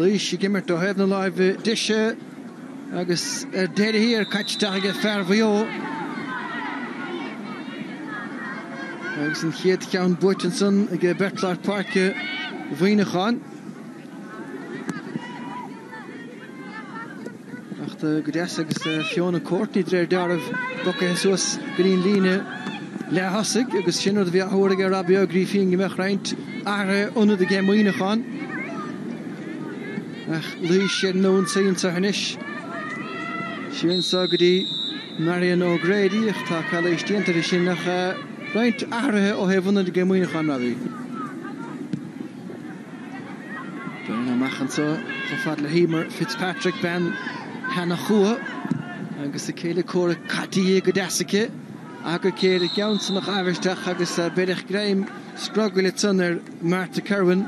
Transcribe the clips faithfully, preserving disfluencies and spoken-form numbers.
Laois gimmer to have na live dishe agus dead here catch tag fervio agus in heet gaan Boytenson ge Bertlar Park Monaghan achter Gdes agus Fiona Courtney dre daar of bokke soos green line Laois agus sinner vi hoorige Rabio Griffin gemech reint are onder de game Monaghan ach Laois known sein sa hanish Shin Sagadi Marion O'Grady ach ta kala stienter sin nach reint are o he onder de game Monaghan rabi dan machen so gefadle Hemer Fitzpatrick ben Hannah Chua agus de kele kore Katie Godasike aga kele gauns nach avestach agus bedich Graham struggle it under Martha Kerwin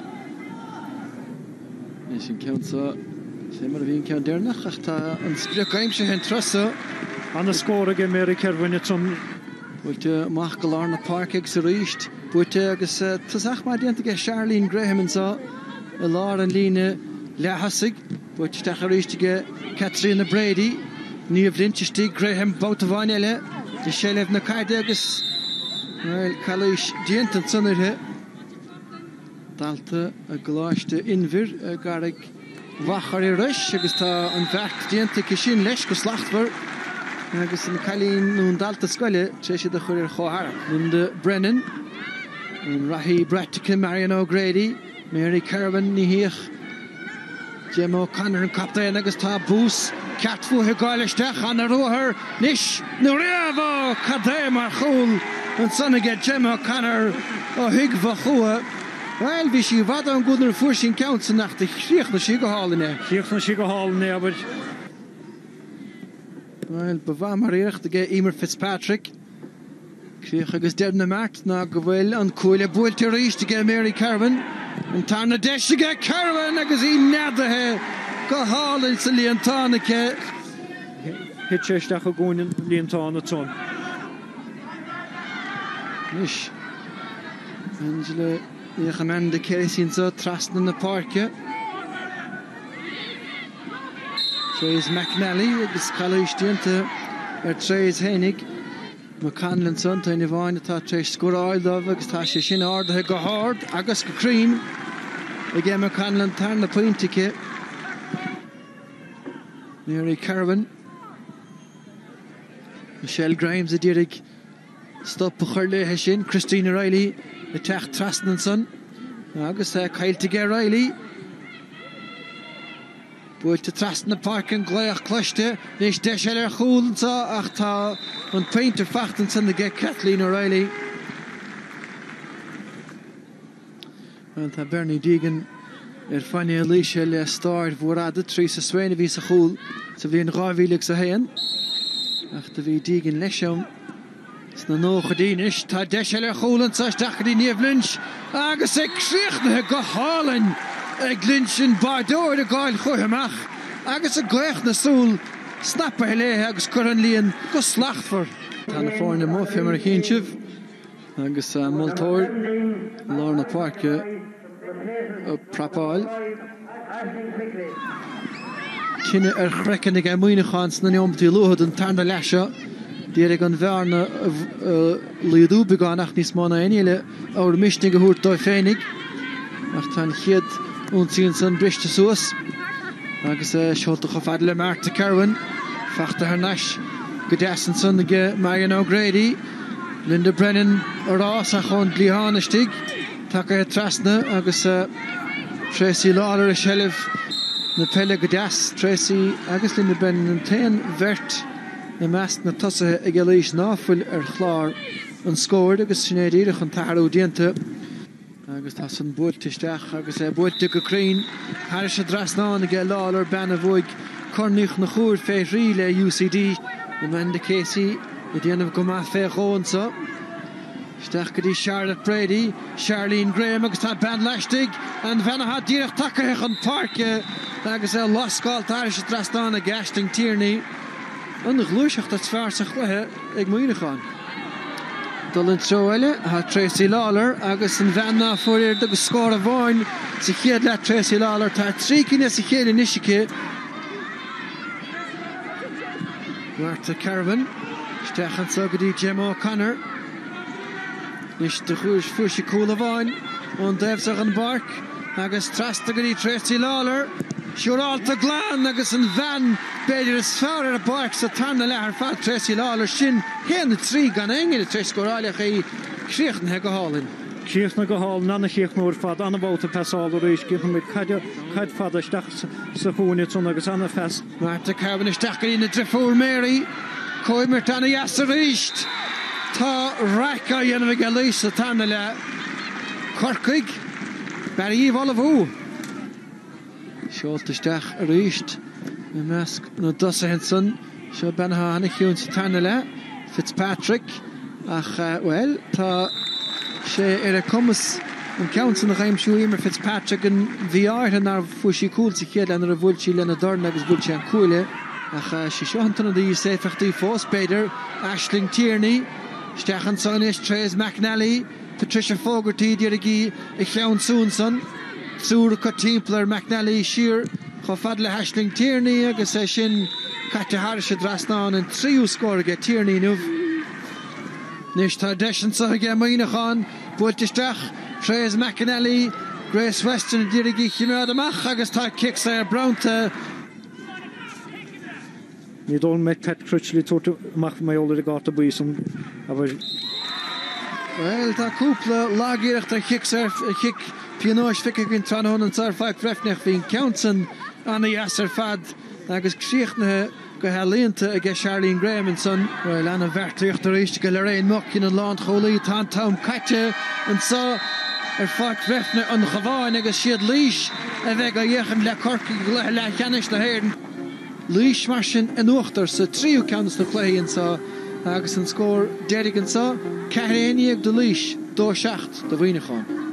is in count so Simmer wie kan der nach achta an sprekaimse hen trosse an der score again Mary Kerwin it some wollte mach Galarna Park ex reached wollte agus tsach ma die ge Charlene Graham and so a lot and Line Laois wollte da richtige Katrina Brady nie vriendjestig Graham Boutvanelle de Shelev na Cardagus well Kalish Dienten sonner he dalte a glaste invir garig wachar rush agus ta an vert Diente kishin lesh geslacht war agus in Kalin nun dalte skolle tseche de chorir khohar nun de Brennan en Rahi Bratkin Marion O'Grady Mary Kerwin ni hier Jim O'Connor and Captain agus ta boost Catfu he gailistech an a roher nish no revo kadema khul and sonige Jim O'Connor o hig vachua well wie sie wat an guten Fushing counts nach de krieg na sie gehalten ne krieg na sie gehalten ne aber well bewaar maar richtige Emer Fitzpatrick krieg agus der na markt na gewel an coole boelte richtige Mary Kerwin and Tana Deshiga Kerwin agus i nada he gehalten se liantanike hitchestach goinen liantana ton nish Angela Je gaan de kersin zo trasten in de parken. Trace McNally, agus Kalish Diente, er Trace Hennig. McCanlon son to in Vine ta Trace score oil dove, agus ta she shin ard he go hard, agus go cream. Again McCanlon turn the point ticket. Mary Kerwin. Michelle Grimes a dirig. Stop Pocharle Heshin, Christina Riley. The tech Trasten son agus uh, Kyle to get Riley Boy to Trasten the park and Gleach Clushte Nish Desheller Khul so ach ta on painter fachten son to get Kathleen O'Reilly and ta Bernie Deegan er fanny Alicia le start voorade Teresa Swaine wie se Khul so wie een rawielig se heen ach de wie Deegan Lesham na no gedien is ta Desheller Kholen sach die nevlunch agus ek kriegne gehalen ek glinchen Bardor de gail goemach agus ek glechne soul snapper hele agus Coranlien go slacht voor tan voor de mof immer Chship agus Multor Lorna Park op Prapal Kinne er grekken ik Monaghan na nie om te lood en tan de lasha Die gan verne Lidu began nach nis mana enile or mischte gehoort do fenig nach tan hiet onzien son brichte soos agus shot de gefadle Martha Kerwin fachte her nash gedessen sonige Marion O'Grady Linda Brennan ras a chon glihan stig takke trasne agus Tracy Lawler Shelf na pelle gedas Tracy agus Linda Brennan ten vert na meast na tusse ag leis náfuil ar chlár an scóir agus sinnéidirich an tarú diente agus tá san builtisteach agus é builte go crín Har se drasná ag láir benna bhuaig cornich na chúr fé rí le U C D na Menda Casey i déanamh go maith fé chónsa Steach go dtí Charlotte Brady Charlene Graham agus tá ben leistig an bhena ha díreach takeach an parke agus é lascáil tar se drasná ag gasting Tierney An de gloeisacht dat zwaar zich leggen, ik moet hier gaan. Dulin Troelle, ha Tracy Lawler, agus an Vanna for ir the score of one. Si chiad let Tracy Lawler ta trikin si chiad in Ishike. Martha Caravan, Stechan Sogadi Jim O'Connor. Nish de Chush Fushi Coolavain, on Devs an Bark, agus Trastagadi Tracy Lawler. Sure all to Glan, agus an Van, Beder is far at a bark, so Tarna Lahar Fat Tracy Lawler Shin, hen the tree gan engel, Tracy Goralia, he Krichten Hegahallin. Krichten Hegahall, Nana Kirch nor Fad, Anna Bauta Passal, or Ish, give him a Kaja, Kad Fada Stach, Sahunits on Agasana Fest. Martha Carbon is Stachel in the Trefur Mary, Koimertana Yasserisht, Ta Raka Yanavagalisa, Tarnala, Korkig, Barry Volavu. Scholtestach reached the mask no Dossa Henson, Shaw Benha Hanikiun Tanala, Fitzpatrick, Ach, uh, well, Ta She Era Comus and Counts in the Heim Shuimer Fitzpatrick and V R and our Fushi Cool Sikid and the Vulchi Lena Dornagus Vulchi and Kule, Ach, she Shonton of the Safety Force Bader, Ashling Tierney, Stachan Sonish, Trace McNally, Patricia Fogarty, Dirigi, Ichleon Soonson. Sur Cotimpler McNally Shear Khofadle Hashling Tierney agus session Katte Harsh Drasnan and three score get Tierney Nuv Nishta Deshan Sahage Monaghan Bultistach Trace McNally Grace Weston Dirigi Hinadamach agus ta kicks there Brownta You don't make Pat Crutchley to mach my older got to be some Well ta Kupla Lagirach ta kicks there kick Pianosh Ficker in Tranhon and Sarfak Refnech being Counson on the Yasser Fad, Agus Kshichne, Gahalinta, against Charlene Graham and son, while Anna Vertrich, the Rish, Galerain Mokin and Land Holy, Tantam Katja, and saw her Fak Refne on the Havan, Agus Shiad Leash, and Vega Yechen La Corki, La Janish the Herden. Leash Martian and Uchter, so trio counts to play and saw Agus and score, Derrick and saw, Kahaniak the Leash, Do Shacht, the Wienerchan.